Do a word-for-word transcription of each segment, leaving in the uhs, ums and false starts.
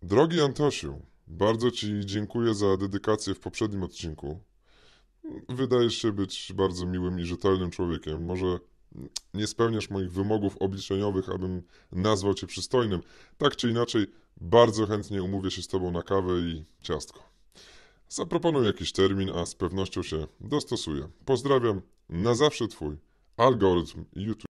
Drogi Antosiu, bardzo Ci dziękuję za dedykację w poprzednim odcinku. Wydajesz się być bardzo miłym i rzetelnym człowiekiem. Może nie spełniasz moich wymogów obliczeniowych, abym nazwał Cię przystojnym. Tak czy inaczej, bardzo chętnie umówię się z Tobą na kawę i ciastko. Zaproponuj jakiś termin, a z pewnością się dostosuję. Pozdrawiam, na zawsze Twój algorytm YouTube.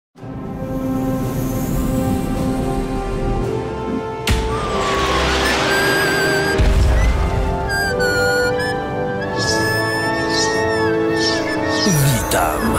Witam.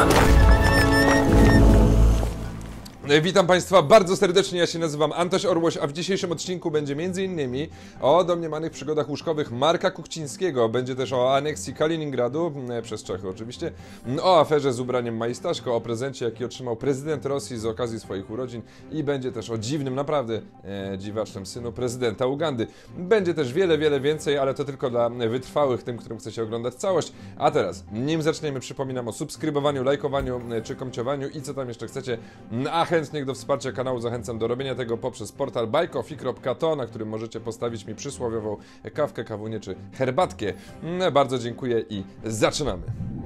Witam Państwa bardzo serdecznie, ja się nazywam Antoś Orłoś, a w dzisiejszym odcinku będzie między innymi o domniemanych przygodach łóżkowych Marka Kuchcińskiego, będzie też o aneksji Kaliningradu, przez Czechy oczywiście, o aferze z ubraniem Majstaszko, o prezencie jaki otrzymał prezydent Rosji z okazji swoich urodzin i będzie też o dziwnym, naprawdę e, dziwacznym synu prezydenta Ugandy. Będzie też wiele, wiele więcej, ale to tylko dla wytrwałych, tym, którym chcecie oglądać całość. A teraz, nim zaczniemy, przypominam o subskrybowaniu, lajkowaniu czy komciowaniu i co tam jeszcze chcecie, a chętnych do wsparcia kanału zachęcam do robienia tego poprzez portal buy coffee kropka to, na którym możecie postawić mi przysłowiową kawkę, kawunię czy herbatkę. Bardzo dziękuję i zaczynamy.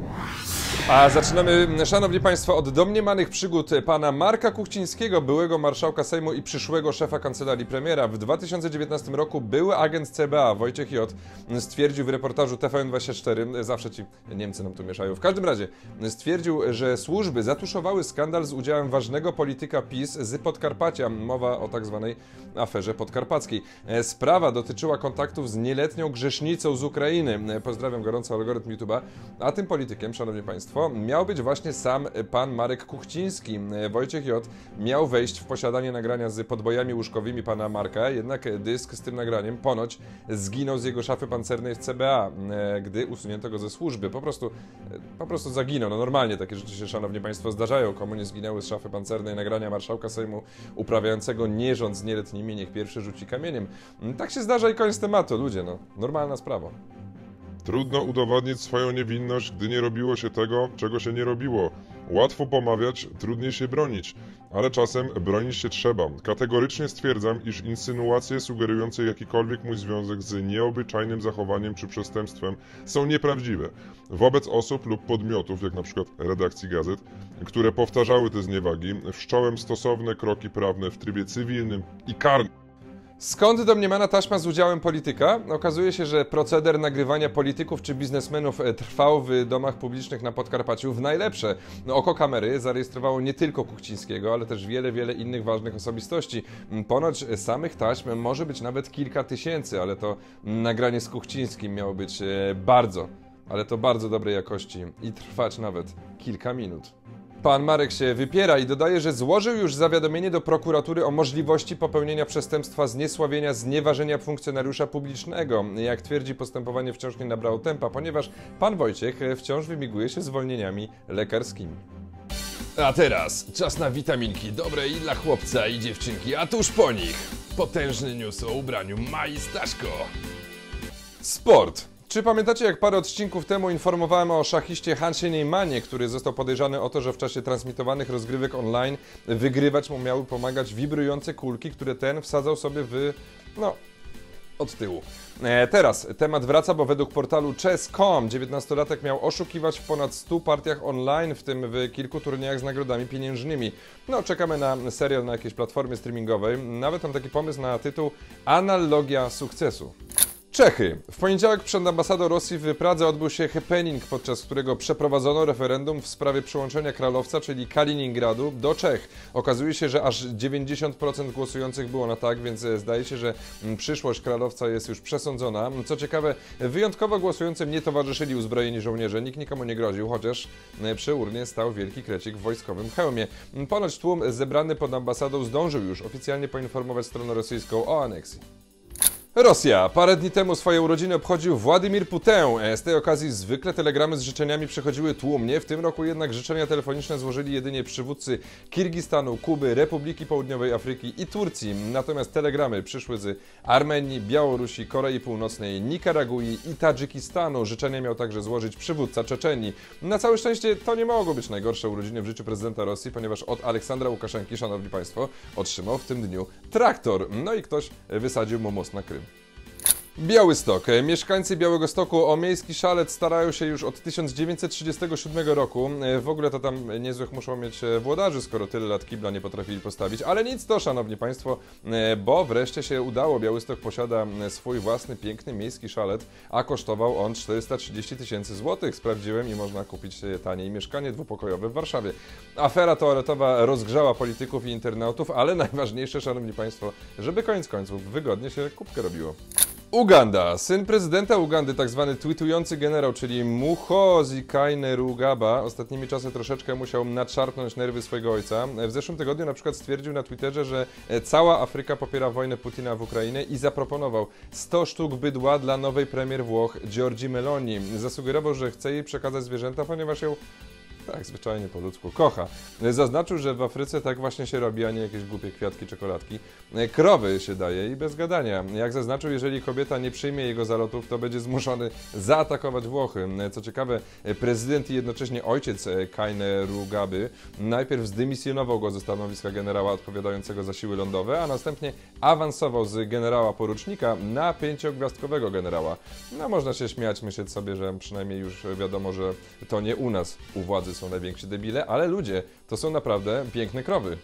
A zaczynamy, szanowni państwo, od domniemanych przygód pana Marka Kuchcińskiego, byłego marszałka Sejmu i przyszłego szefa kancelarii premiera. W dwa tysiące dziewiętnastym roku były agent C B A Wojciech J. stwierdził w reportażu T V N dwadzieścia cztery, zawsze ci Niemcy nam tu mieszają, w każdym razie stwierdził, że służby zatuszowały skandal z udziałem ważnego polityka PiS z Podkarpacia. Mowa o tak zwanej aferze podkarpackiej. Sprawa dotyczyła kontaktów z nieletnią grzesznicą z Ukrainy. Pozdrawiam gorąco algorytm YouTube'a. A tym politykiem, szanowni państwo, miał być właśnie sam pan Marek Kuchciński. Wojciech J. miał wejść w posiadanie nagrania z podbojami łóżkowymi pana Marka, jednak dysk z tym nagraniem ponoć zginął z jego szafy pancernej w C B A, gdy usunięto go ze służby. Po prostu, po prostu zaginął. No normalnie takie rzeczy się, szanowni państwo, zdarzają. Komu nie zginęły z szafy pancernej nagrania marszałka Sejmu uprawiającego nierząd z nieletnimi, niech pierwszy rzuci kamieniem. Tak się zdarza i koniec tematu, ludzie, no. Normalna sprawa. Trudno udowodnić swoją niewinność, gdy nie robiło się tego, czego się nie robiło. Łatwo pomawiać, trudniej się bronić, ale czasem bronić się trzeba. Kategorycznie stwierdzam, iż insynuacje sugerujące jakikolwiek mój związek z nieobyczajnym zachowaniem czy przestępstwem są nieprawdziwe. Wobec osób lub podmiotów, jak na przykład redakcji gazet, które powtarzały te zniewagi, wszcząłem stosowne kroki prawne w trybie cywilnym i karnym. Skąd domniemana taśma z udziałem polityka? Okazuje się, że proceder nagrywania polityków czy biznesmenów trwał w domach publicznych na Podkarpaciu w najlepsze. Oko kamery zarejestrowało nie tylko Kuchcińskiego, ale też wiele, wiele innych ważnych osobistości. Ponoć samych taśm może być nawet kilka tysięcy, ale to nagranie z Kuchcińskim miało być bardzo, ale to bardzo dobrej jakości i trwać nawet kilka minut. Pan Marek się wypiera i dodaje, że złożył już zawiadomienie do prokuratury o możliwości popełnienia przestępstwa zniesławienia, znieważenia funkcjonariusza publicznego. Jak twierdzi, postępowanie wciąż nie nabrało tempa, ponieważ pan Wojciech wciąż wymiguje się zwolnieniami lekarskimi. A teraz czas na witaminki, dobre i dla chłopca i dziewczynki, a tuż po nich potężny news o ubraniu Majstaszko. Sport. Czy pamiętacie, jak parę odcinków temu informowałem o szachiście Hansie Neymanie, który został podejrzany o to, że w czasie transmitowanych rozgrywek online wygrywać mu miały pomagać wibrujące kulki, które ten wsadzał sobie w... no... od tyłu. E, teraz temat wraca, bo według portalu chess kropka com dziewiętnastolatek miał oszukiwać w ponad stu partiach online, w tym w kilku turniejach z nagrodami pieniężnymi. No, czekamy na serial na jakiejś platformie streamingowej. Nawet mam taki pomysł na tytuł Analogia sukcesu. Czechy. W poniedziałek przed ambasadą Rosji w Pradze odbył się happening, podczas którego przeprowadzono referendum w sprawie przyłączenia Kralowca, czyli Kaliningradu, do Czech. Okazuje się, że aż dziewięćdziesiąt procent głosujących było na tak, więc zdaje się, że przyszłość Kralowca jest już przesądzona. Co ciekawe, wyjątkowo głosującym nie towarzyszyli uzbrojeni żołnierze, nikt nikomu nie groził, chociaż przy urnie stał wielki krecik w wojskowym hełmie. Ponoć tłum zebrany pod ambasadą zdążył już oficjalnie poinformować stronę rosyjską o aneksji. Rosja. Parę dni temu swoje urodziny obchodził Władimir Putin. Z tej okazji zwykle telegramy z życzeniami przychodziły tłumnie. W tym roku jednak życzenia telefoniczne złożyli jedynie przywódcy Kirgistanu, Kuby, Republiki Południowej Afryki i Turcji. Natomiast telegramy przyszły z Armenii, Białorusi, Korei Północnej, Nikaragui i Tadżykistanu. Życzenia miał także złożyć przywódca Czeczenii. Na całe szczęście to nie mogło być najgorsze urodziny w życiu prezydenta Rosji, ponieważ od Aleksandra Łukaszenki, szanowni państwo, otrzymał w tym dniu traktor. No i ktoś wysadził mu most na Krym. Białystok. Mieszkańcy Białegostoku o miejski szalet starają się już od tysiąc dziewięćset trzydziestego siódmego roku. W ogóle to tam niezłych muszą mieć włodarzy, skoro tyle lat kibla nie potrafili postawić. Ale nic to, szanowni państwo, bo wreszcie się udało. Białystok posiada swój własny, piękny miejski szalet, a kosztował on czterysta trzydzieści tysięcy złotych. Sprawdziłem i można kupić taniej mieszkanie dwupokojowe w Warszawie. Afera toaletowa rozgrzała polityków i internautów, ale najważniejsze, szanowni państwo, żeby koniec końców wygodnie się kubkę robiło. Uganda. Syn prezydenta Ugandy, tak zwany tweetujący generał, czyli Muhoozi Kainerugaba, ostatnimi czasy troszeczkę musiał nadszarpnąć nerwy swojego ojca. W zeszłym tygodniu na przykład stwierdził na Twitterze, że cała Afryka popiera wojnę Putina w Ukrainie i zaproponował sto sztuk bydła dla nowej premier Włoch Giorgii Meloni. Zasugerował, że chce jej przekazać zwierzęta, ponieważ ją... tak, zwyczajnie po ludzku kocha. Zaznaczył, że w Afryce tak właśnie się robi, a nie jakieś głupie kwiatki, czekoladki. Krowy się daje i bez gadania. Jak zaznaczył, jeżeli kobieta nie przyjmie jego zalotów, to będzie zmuszony zaatakować Włochy. Co ciekawe, prezydent i jednocześnie ojciec Kainerugaby najpierw zdymisjonował go ze stanowiska generała odpowiadającego za siły lądowe, a następnie awansował z generała porucznika na pięciogwiazdkowego generała. No można się śmiać, myśleć sobie, że przynajmniej już wiadomo, że to nie u nas u władzy są najwięksi debile, ale ludzie, to są naprawdę piękne krowy.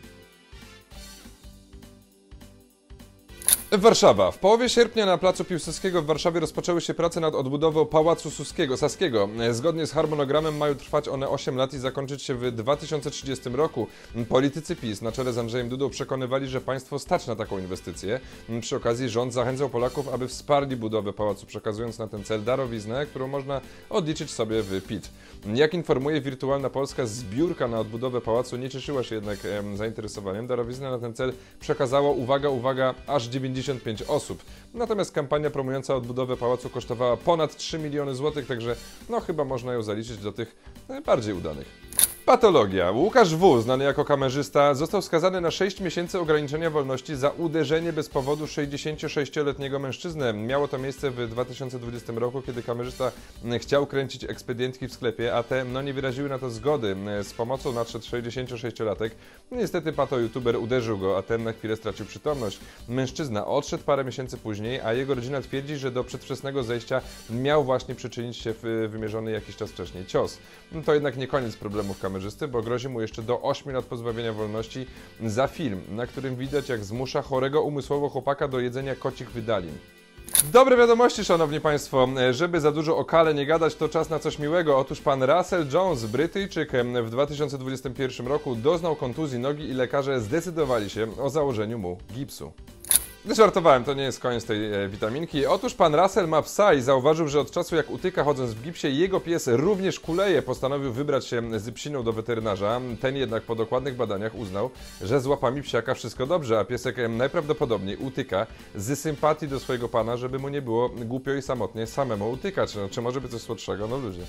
Warszawa. W połowie sierpnia na placu Piłsudskiego w Warszawie rozpoczęły się prace nad odbudową Pałacu Suskiego, Saskiego. Zgodnie z harmonogramem mają trwać one osiem lat i zakończyć się w dwa tysiące trzydziestym roku. Politycy PiS na czele z Andrzejem Dudą przekonywali, że państwo stać na taką inwestycję. Przy okazji rząd zachęcał Polaków, aby wsparli budowę pałacu, przekazując na ten cel darowiznę, którą można odliczyć sobie w P I T. Jak informuje Wirtualna Polska, zbiórka na odbudowę pałacu nie cieszyła się jednak zainteresowaniem. Darowiznę na ten cel przekazało, uwaga, uwaga, aż dziewięćdziesiąt pięć osób. Natomiast kampania promująca odbudowę pałacu kosztowała ponad trzy miliony złotych, także no chyba można ją zaliczyć do tych bardziej udanych. Patologia. Łukasz W., znany jako kamerzysta, został skazany na sześć miesięcy ograniczenia wolności za uderzenie bez powodu sześćdziesięciosześcioletniego mężczyznę. Miało to miejsce w dwa tysiące dwudziestym roku, kiedy kamerzysta chciał kręcić ekspedientki w sklepie, a te no, nie wyraziły na to zgody. Z pomocą nadszedł sześćdziesięciosześciolatek. Niestety pato-youtuber uderzył go, a ten na chwilę stracił przytomność. Mężczyzna odszedł parę miesięcy później, a jego rodzina twierdzi, że do przedwczesnego zejścia miał właśnie przyczynić się w wymierzony jakiś czas wcześniej cios. To jednak nie koniec problemów kamerzysty, bo grozi mu jeszcze do ośmiu lat pozbawienia wolności za film, na którym widać, jak zmusza chorego umysłowo chłopaka do jedzenia kocich wydalin. Dobre wiadomości, szanowni państwo. Żeby za dużo o kale nie gadać, to czas na coś miłego. Otóż pan Russell Jones, Brytyjczyk, w dwa tysiące dwudziestym pierwszym roku doznał kontuzji nogi i lekarze zdecydowali się o założeniu mu gipsu. Żartowałem, to nie jest koniec tej e, witaminki. Otóż pan Russell ma psa i zauważył, że od czasu jak utyka chodząc w gipsie, jego pies również kuleje. Postanowił wybrać się z psiną do weterynarza. Ten jednak po dokładnych badaniach uznał, że z łapami psiaka wszystko dobrze, a piesek najprawdopodobniej utyka z sympatii do swojego pana, żeby mu nie było głupio i samotnie samemu utykać. No, czy może być coś słodszego? No ludzie.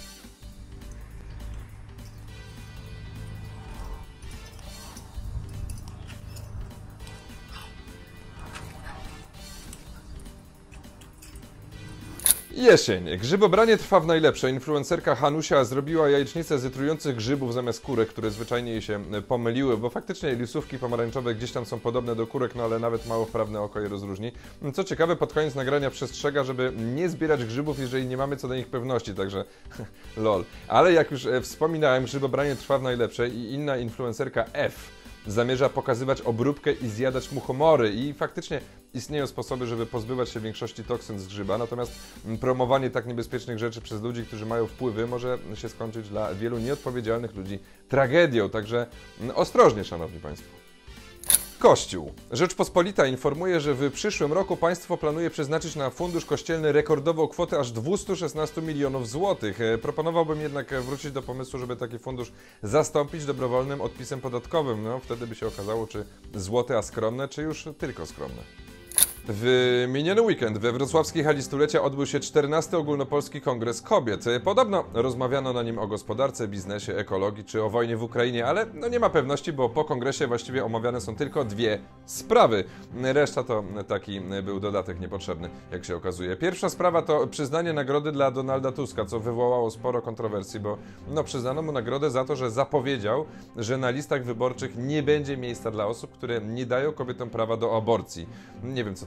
Jesień. Grzybobranie trwa w najlepsze. Influencerka Hanusia zrobiła jajecznicę z trujących grzybów zamiast kurek, które zwyczajnie jej się pomyliły, bo faktycznie lisówki pomarańczowe gdzieś tam są podobne do kurek, no ale nawet mało wprawne oko je rozróżni. Co ciekawe, pod koniec nagrania przestrzega, żeby nie zbierać grzybów, jeżeli nie mamy co do nich pewności, także lol. Ale jak już wspominałem, grzybobranie trwa w najlepsze i inna influencerka F zamierza pokazywać obróbkę i zjadać muchomory i faktycznie istnieją sposoby, żeby pozbywać się większości toksyn z grzyba, natomiast promowanie tak niebezpiecznych rzeczy przez ludzi, którzy mają wpływy, może się skończyć dla wielu nieodpowiedzialnych ludzi tragedią, także ostrożnie, szanowni państwo. Kościół. Rzeczpospolita informuje, że w przyszłym roku państwo planuje przeznaczyć na fundusz kościelny rekordową kwotę aż dwieście szesnaście milionów złotych. Proponowałbym jednak wrócić do pomysłu, żeby taki fundusz zastąpić dobrowolnym odpisem podatkowym. No, wtedy by się okazało, czy złote a skromne, czy już tylko skromne. W miniony weekend we wrocławskiej hali stulecia odbył się czternasty Ogólnopolski Kongres Kobiet. Podobno rozmawiano na nim o gospodarce, biznesie, ekologii czy o wojnie w Ukrainie, ale no nie ma pewności, bo po kongresie właściwie omawiane są tylko dwie sprawy. Reszta to taki był dodatek niepotrzebny, jak się okazuje. Pierwsza sprawa to przyznanie nagrody dla Donalda Tuska, co wywołało sporo kontrowersji, bo no, przyznano mu nagrodę za to, że zapowiedział, że na listach wyborczych nie będzie miejsca dla osób, które nie dają kobietom prawa do aborcji. Nie wiem, co to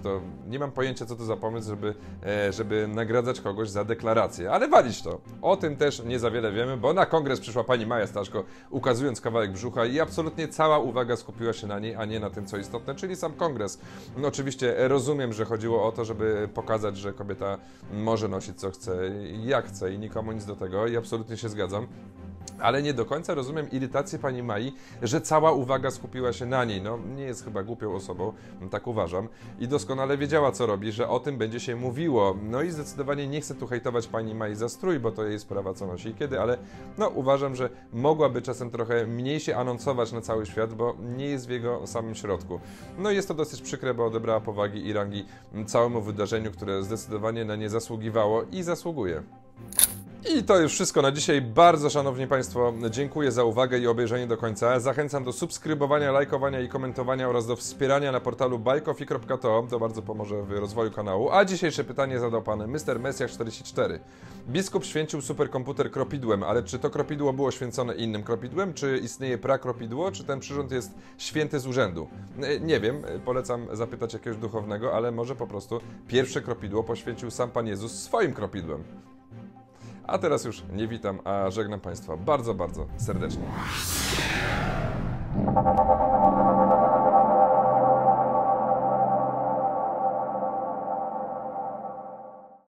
to nie mam pojęcia, co to za pomysł, żeby, e, żeby nagradzać kogoś za deklarację, ale walić to. O tym też nie za wiele wiemy, bo na kongres przyszła pani Maja Staszko, ukazując kawałek brzucha i absolutnie cała uwaga skupiła się na niej, a nie na tym, co istotne, czyli sam kongres. No, oczywiście rozumiem, że chodziło o to, żeby pokazać, że kobieta może nosić co chce, jak chce i nikomu nic do tego i absolutnie się zgadzam. Ale nie do końca rozumiem irytację pani Mai, że cała uwaga skupiła się na niej. No, nie jest chyba głupią osobą, tak uważam. I doskonale wiedziała, co robi, że o tym będzie się mówiło. No i zdecydowanie nie chcę tu hejtować pani Mai za strój, bo to jej sprawa, co nosi i kiedy, ale no, uważam, że mogłaby czasem trochę mniej się anonsować na cały świat, bo nie jest w jego samym środku. No i jest to dosyć przykre, bo odebrała powagi i rangi całemu wydarzeniu, które zdecydowanie na nie zasługiwało i zasługuje. I to już wszystko na dzisiaj. Bardzo, szanowni państwo, dziękuję za uwagę i obejrzenie do końca. Zachęcam do subskrybowania, lajkowania i komentowania oraz do wspierania na portalu buy coffee kropka to. To bardzo pomoże w rozwoju kanału. A dzisiejsze pytanie zadał pan mister Mesjach czterdzieści cztery. Biskup święcił superkomputer kropidłem, ale czy to kropidło było święcone innym kropidłem? Czy istnieje prakropidło? Czy ten przyrząd jest święty z urzędu? Nie wiem, polecam zapytać jakiegoś duchownego, ale może po prostu pierwsze kropidło poświęcił sam Pan Jezus swoim kropidłem. A teraz już nie witam, a żegnam Państwa bardzo, bardzo serdecznie.